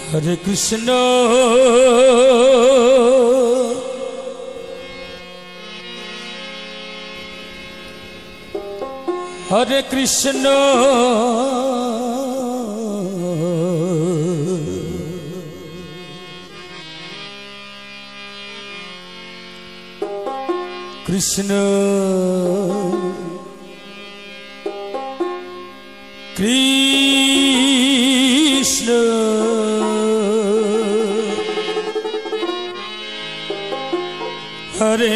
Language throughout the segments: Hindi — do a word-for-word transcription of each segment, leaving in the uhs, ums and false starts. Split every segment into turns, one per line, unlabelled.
हरे कृष्ण हरे कृष्ण कृष्ण कृष्ण हरे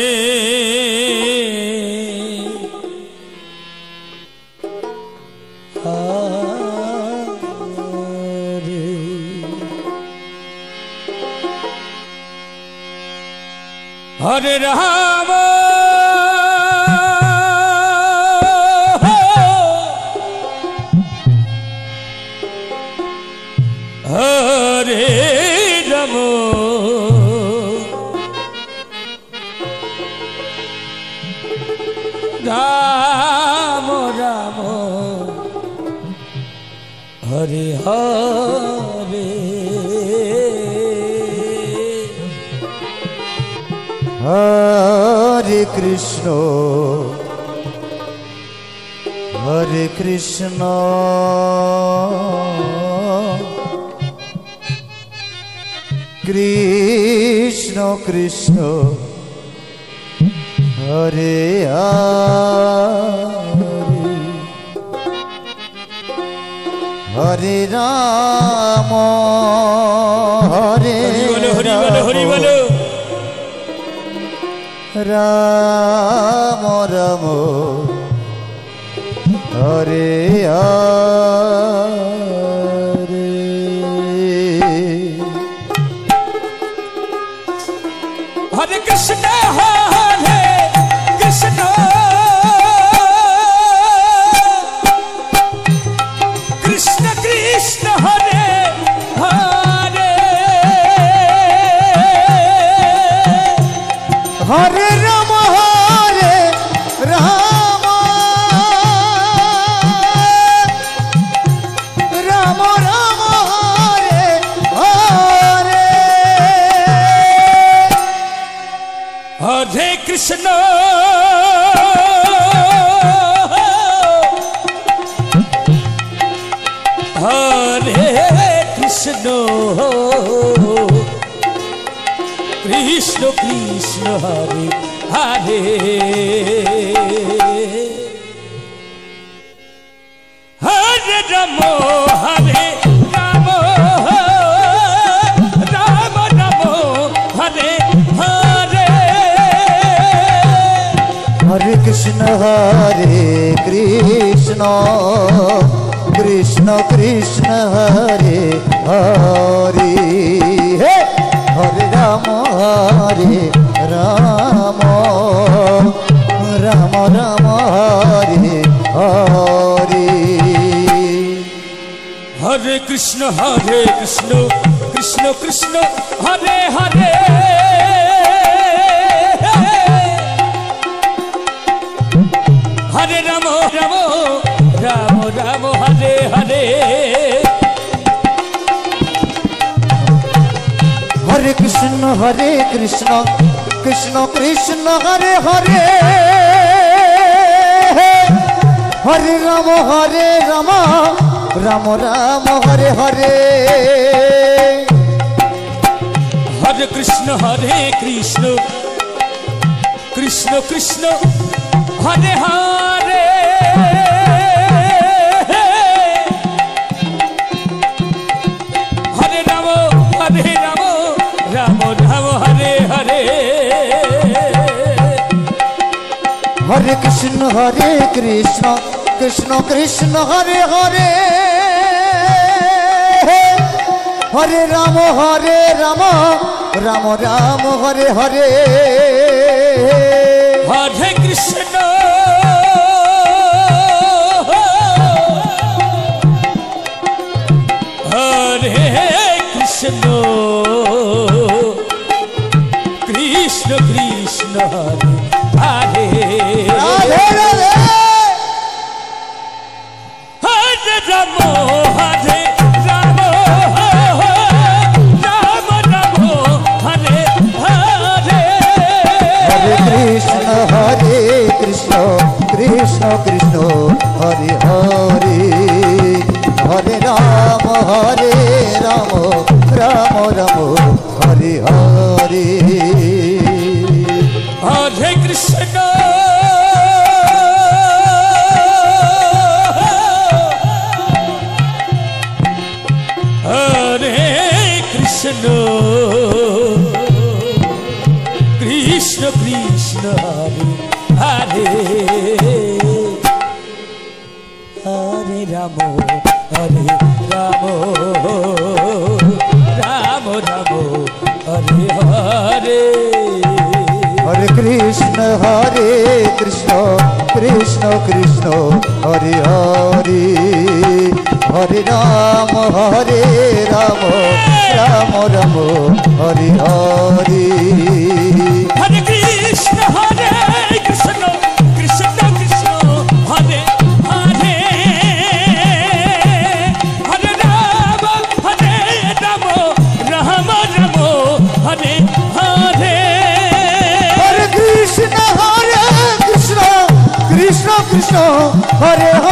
हरे हरे राम हरे राम राम राम हरे हरे
हरे कृष्ण हरे कृष्ण कृष्ण कृष्ण हरे हरे हरे राम हरे राम राम हरे हरे
हरे कृष्ण हरे कृष्ण कृष्ण कृष्ण हरे हरे
हरे राम हरे राम राम राम हरे हरे
हरे कृष्ण हरे कृष्ण कृष्ण कृष्ण हरे हरे हरे राम हरे राम राम राम हरे हरे
हरे कृष्ण हरे कृष्ण कृष्ण कृष्ण हरे हरे हे हरे राम हरे राम राम राम हरे हरे
हरे कृष्ण हरे कृष्ण कृष्ण कृष्ण हरे हरे हरे राम राम राम राम हरे हरे
हरे कृष्ण हरे कृष्ण कृष्ण कृष्ण हरे हरे हरे राम हरे राम राम राम हरे हरे
हरे कृष्ण हरे कृष्ण कृष्ण कृष्ण हरे हरे हरे राम हरे राम राम राम हरे हरे
हरे कृष्ण हरे कृष्ण कृष्ण कृष्ण हरे हरे हरे राम हरे राम राम राम हरे हरे
हरे कृष्ण हरे कृष्ण कृष्ण कृष्ण हरे हरे
राधे राधे
हरे राम हरे राम हरे कृष्ण कृष्ण कृष्ण हरे हरे हरे राम हरे राम राम राम हरे हरे
हरे कृष्ण हरे कृष्ण कृष्ण कृष्ण हरे हरे हरे राम हरे राम राम राम हरे हरे
हरे कृष्ण हरे कृष्ण कृष्ण कृष्ण हरे हरे हरे राम हरे राम राम राम हरे हरे
हरे कृष्ण हरे कृष्ण कृष्ण कृष्ण हरे